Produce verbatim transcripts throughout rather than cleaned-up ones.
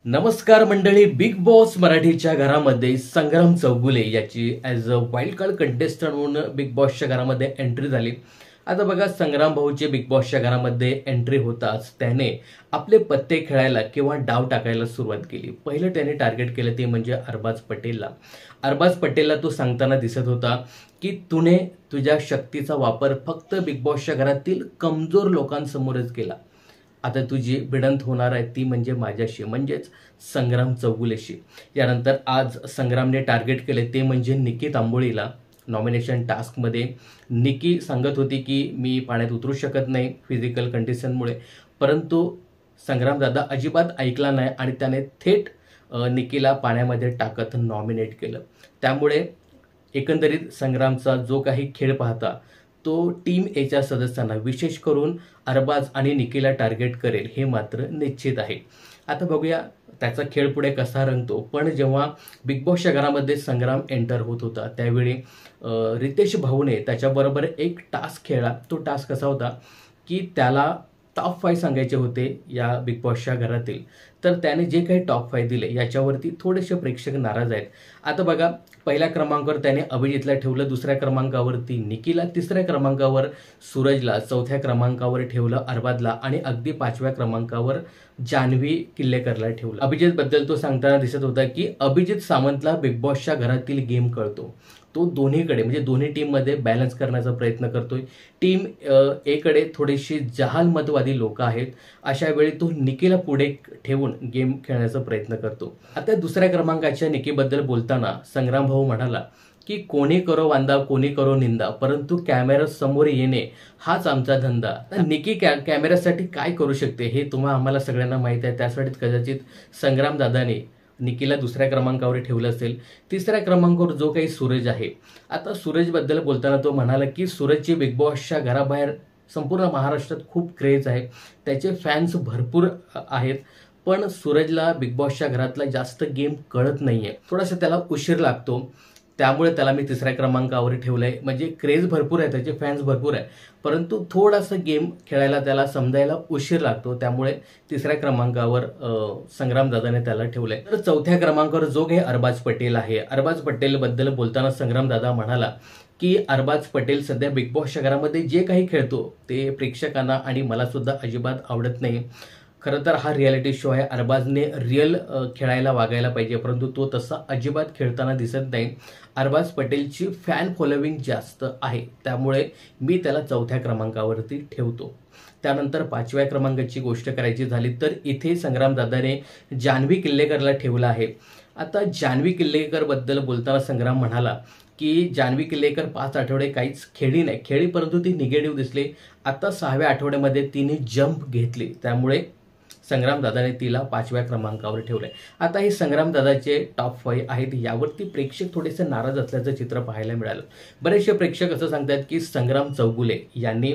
नमस्कार मंडळी, big boss मराठीच्या घरामध्ये संग्राम चौगुले याची as a wild card contestant म्हणून बिग बॉसच्या घरामध्ये एंट्री झाली. आता बघा, संग्राम भाऊचे बिग बॉसच्या घरामध्ये एंट्री होताच त्याने आपले पत्ते खेळायला किंवा डाव टाकायला सुरुवात केली. पहिलं त्याने टार्गेट केलं ते म्हणजे अरबाज पटेलला. अरबाज पटेलला तो सांगताना दिसत होता की तुने तुझ्या शक्तीचा वापर फक्त बिग बॉसच्या घरातील कमजोर लोकांसमोरच केला. आता तुझी भिडंत होणार आहे ती म्हणजे माझ्याशी, म्हणजेच संग्राम चौगुलेशी. यानंतर आज संग्रामने टार्गेट केले ते म्हणजे निकी तांबोळीला. नॉमिनेशन टास्कमध्ये निकी सांगत होती की मी पाण्यात उतरू शकत नाही फिजिकल कंडिशनमुळे, परंतु संग्राम दादा अजिबात ऐकला नाही आणि त्याने थेट निकीला पाण्यामध्ये टाकत नॉमिनेट केलं. त्यामुळे एकंदरीत संग्रामचा जो काही खेळ पाहता तो टीम एच्या सदस्यांना, विशेष करून अरबाज आणि निकीला टार्गेट करेल हे मात्र निश्चित आहे. आता बघूया त्याचा खेळ पुढे कसा रंगतो. पण जेव्हा बिग बॉसच्या घरामध्ये संग्राम एंटर होत होता त्यावेळी रितेश भाऊने त्याच्याबरोबर एक टास्क खेळला. तो टास्क कसा होता की त्याला टॉप फाय सांगायचे होते या बिग बॉसच्या घरातील. तर त्याने जे काही टॉप फाय दिले याच्यावरती थोडेसे प्रेक्षक नाराज आहेत. आता बघा, पहिल्या क्रमांकावर त्याने अभिजितला ठेवलं, दुसऱ्या क्रमांकावरती निकीला, तिसऱ्या क्रमांकावर सूरजला, चौथ्या क्रमांकावर ठेवलं अरबाजला आणि अगदी पाचव्या क्रमांकावर जान्हवी किल्लेकरला ठेवलं. अभिजित बद्दल तो सांगताना दिसत होता की अभिजित सावंतला बिग बॉसच्या घरातील गेम कळतो. तो दोन्हीकडे म्हणजे दोन्ही टीममध्ये बॅलन्स करण्याचा प्रयत्न करतोय. टीम एकडे थोडीशी जहालमतवादी लोक आहेत, अशा वेळी तो निकीला पुढे ठेवून गेम खेळण्याचा प्रयत्न करतो. आता दुसऱ्या क्रमांकाच्या निकीबद्दल बोलताना संग्राम भाऊ म्हणाला की कोणी करो वांदा कोणी करो निंदा, परंतु कॅमेरा समोर येणे हाच आमचा धंदा. निकी कॅ कॅमेऱ्यासाठी काय करू शकते हे तुम्हाला आम्हाला सगळ्यांना माहीत आहे. त्यासाठीच कदाचित संग्राम दादाने निकीला दुसऱ्या क्रमांकावर ठेवलं असेल. तिसऱ्या क्रमांकावर जो काही सूरज आहे, आता सूरजबद्दल बोलताना तो म्हणाला की सूरजची बिग बॉसच्या घराबाहेर संपूर्ण महाराष्ट्रात खूप क्रेज आहे, त्याचे फॅन्स भरपूर आहेत, पण सूरजला बिग बॉसच्या घरातला जास्त गेम कळत नाहीये, थोडासा त्याला उशीर लागतो, त्यामुळे त्याला मी तिसऱ्या क्रमांकावर ठेवलंय. म्हणजे क्रेज भरपूर आहे, त्याचे फॅन्स भरपूर आहे, परंतु थोडासा गेम खेळायला त्याला समजायला उशीर लागतो, त्यामुळे तिसऱ्या क्रमांकावर संग्राम दादाने त्याला ठेवलंय. तर चौथ्या क्रमांकावर जो काही अरबाज पटेल आहे, अरबाज पटेल बद्दल बोलताना संग्राम दादा म्हणाला की अरबाज पटेल सध्या बिग बॉसच्या घरामध्ये जे काही खेळतो ते प्रेक्षकांना आणि मला सुद्धा अजिबात आवडत नाही. खरं तर हा रियालिटी शो आहे, अरबाजने रिअल खेळायला वागायला पाहिजे, परंतु तो तसा अजिबात खेळताना दिसत नाही. अरबाज पटेलची फॅन फॉलोविंग जास्त आहे, त्यामुळे मी त्याला चौथ्या क्रमांकावरती ठेवतो. त्यानंतर पाचव्या क्रमांकाची गोष्ट करायची झाली तर इथे संग्राम दादाने जान्हवी किल्लेकरला ठेवलं आहे. आता जान्हवी किल्लेकर बद्दल बोलताना संग्राम म्हणाला की जान्हवी किल्लेकर पाच आठवडे काहीच खेळी नाही खेळी परंतु ती निगेटिव्ह दिसली. आता सहाव्या आठवड्यामध्ये तिने जंप घेतली, त्यामुळे संग्राम दादाने तिला पाचव्या क्रमांकावर ठेवलंय. आता हे संग्राम दादाचे टॉप फाईव्ह आहेत, यावरती प्रेक्षक थोडेसे नाराज असल्याचं चित्र पाहायला मिळालं. बरेचसे प्रेक्षक असं सांगतात की संग्राम चौगुले यांनी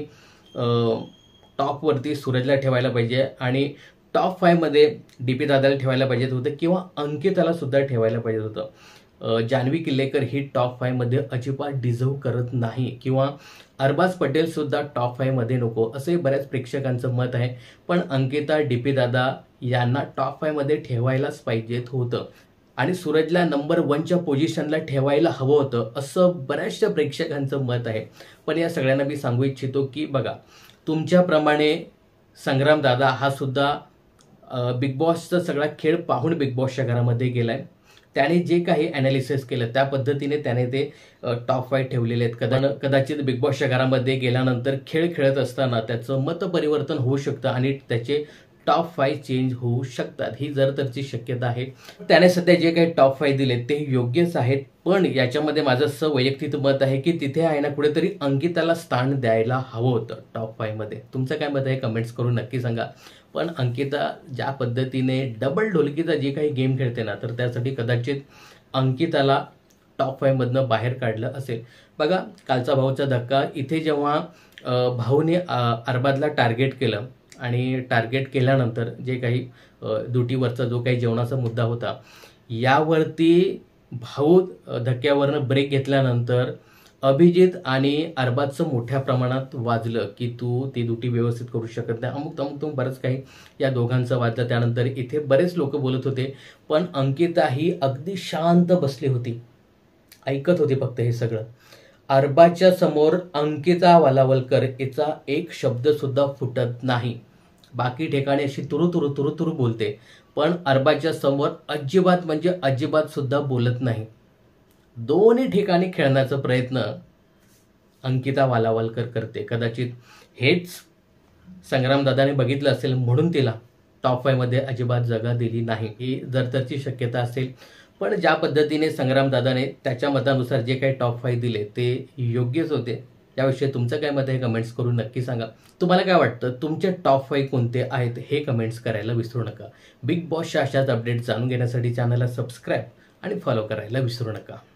टॉपवरती सूरजला ठेवायला पाहिजे आणि टॉप फाईव्हमध्ये डी पी दादाला ठेवायला पाहिजे होतं किंवा अंकिताला सुद्धा ठेवायला पाहिजे होतं. जान्हवी किल्लेकर ही टॉप फाईव्हमध्ये अजिबात डिझर्व करत नाही किंवा अरबाज पटेल सुद्धा टॉप फाईव्हमध्ये नको असे बऱ्याच प्रेक्षकांचं मत आहे. पण अंकिता, डी पी दादा यांना टॉप फाईव्हमध्ये ठेवायलाच पाहिजेत होतं आणि सूरजला नंबर वनच्या पोझिशनला ठेवायला हवं होतं असं बऱ्याचशा प्रेक्षकांचं मत आहे. पण या सगळ्यांना मी सांगू इच्छितो की बघा, तुमच्याप्रमाणे संग्राम दादा हा सुद्धा बिग बॉसचा सगळा खेळ पाहून बिग बॉसच्या घरामध्ये गेलाय. त्याने जे काही ॲनालिसिस केलं त्या पद्धतीने त्याने ते टॉप फाईव्ह ठेवलेले आहेत. कदा कदाचित बिग बॉसच्या घरामध्ये गेल्यानंतर खेळ खेळत असताना त्याचं मत परिवर्तन होऊ शकतं आणि त्याचे टॉप फाईव्ह चेंज होऊ शकतात, ही जर तरची शक्यता आहे. त्याने सध्या जे काही टॉप फाईव्ह दिले ते योग्यच आहेत, पण याच्यामध्ये माझं असं वैयक्तिक मत आहे की तिथे आहे ना कुठेतरी अंकिताला स्थान द्यायला हवं होतं टॉप फाईव्हमध्ये. तुमचं काय मत आहे कमेंट्स करून नक्की सांगा. पण अंकिता ज्या पद्धतीने डबल ढोलकीचा जे काही गेम खेळते ना, तर त्यासाठी कदाचित अंकिताला टॉप फाईव्हमधनं बाहेर काढलं असेल. बघा, कालचा भाऊचा धक्का इथे जेव्हा भाऊने अरबाजला टार्गेट केलं आणि टार्गेट केल्यानंतर जे काही दुटीवरचा जो काही जेवणाचा मुद्दा होता यावरती भाऊ धक्क्यावरनं ब्रेक घेतल्यानंतर अभिजित आणि अरबाजचं मोठ्या प्रमाणात वाजलं की तू ती दुटी व्यवस्थित करू शकत नाही, अमुक अमुक तुम बरंच काही या दोघांचं वाजलं. त्यानंतर इथे बरेच लोक बोलत होते, पण अंकिता ही अगदी शांत बसली होती, ऐकत होती फक्त हे सगळं. अरबाजच्या समोर अंकिता वालावलकर याचा एक शब्द सुद्धा फुटत नाही. बाकी ठिकाणी अशी तुरु तुरु तुरु तुरु बोलते, पण अरबाजच्या समोर अजिबात म्हणजे अजिबात सुद्धा बोलत नाही. दोन्ही ठिकाणी खेळण्याचा प्रयत्न अंकिता वालावलकर करते. कदाचित हेच संग्रामदादाने बघितलं असेल म्हणून तिला टॉप फाईव्ह मध्ये अजिबात जागा दिली नाही, ही जर तरची शक्यता असेल. पण ज्या पद्धतीने संग्रामदादाने त्याच्या मतानुसार जे काही टॉप फाईव्ह दिले ते योग्यच होते. याविषयी तुमचं काय मत आहे कमेंट्स करून नक्की सांगा. तुम्हाला काय वाटतं, तुमचे टॉप फाईव्ह कोणते आहेत हे कमेंट्स करायला विसरू नका. बिग बॉसच्या अशाच अपडेट जाणून घेण्यासाठी चॅनलला सबस्क्राईब आणि फॉलो करायला विसरू नका.